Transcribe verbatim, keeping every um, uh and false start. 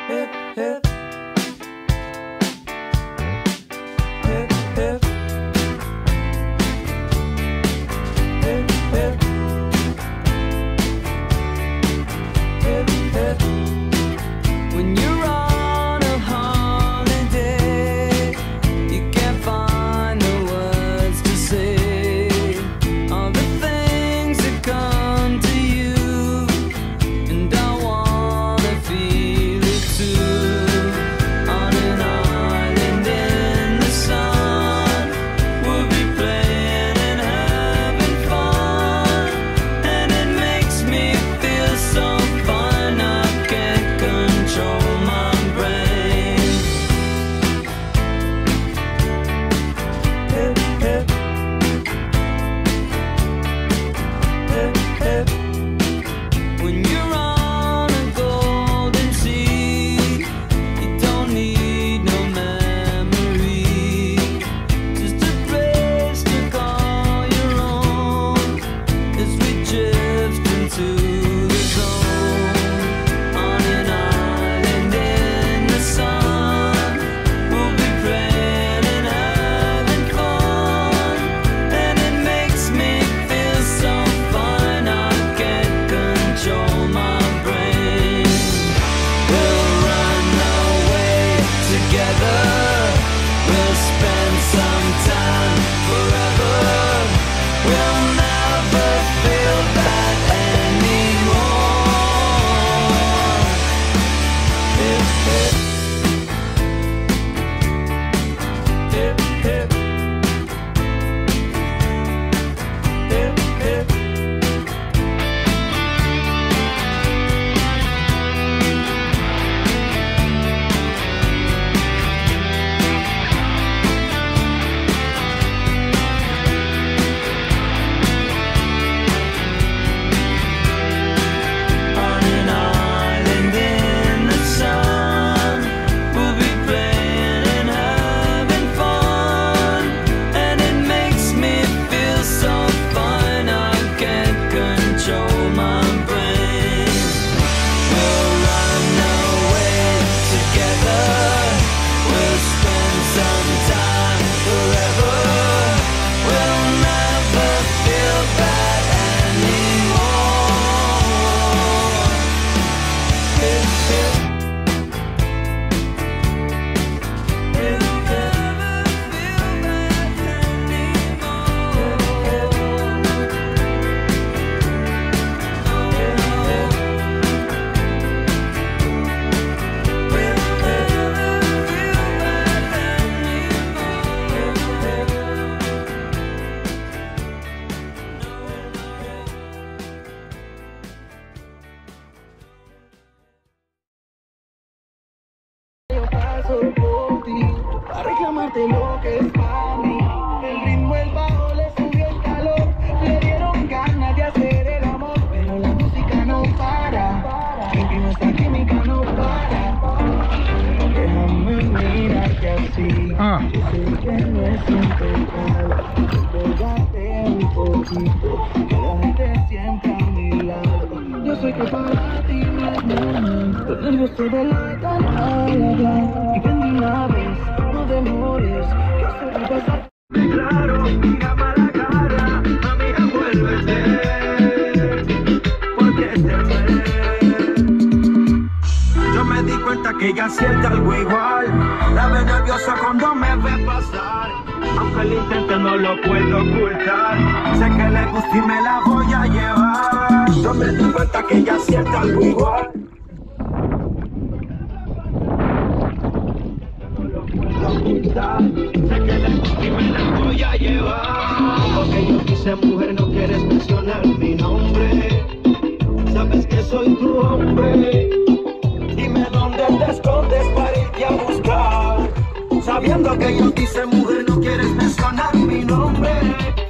Para reclamarte lo que es para mí. El ritmo, el bajo le subió el calor. Le dieron ganas de hacer el amor. Pero la música no para. Y nuestra química no para. Déjame mirarte así. Ah. Yo sé que no es impecable. Pégate un poquito. Quédate siempre a mi lado. Yo sé que para ti no es momento. El gusto de la gana al hablar. Y ven de una vez, no demores. Que esto va a pasar. Claro, mírame a la cara. Amiga, vuélvete. Porque te fue. Yo me di cuenta que ella siente algo igual. La ve nerviosa cuando me ve pasar. Aunque lo intente no lo puedo ocultar. Sé que le gusta y me la voy a llevar. Yo me di cuenta que ella siente algo igual. Sé que le gusta y me la voy a llevar. Porque yo quise mujer, no quieres mencionar mi nombre. Sabes que soy tu hombre. Dime dónde te escondes para irte a buscar. Sabiendo que yo quise mujer, no quieres mencionar mi nombre.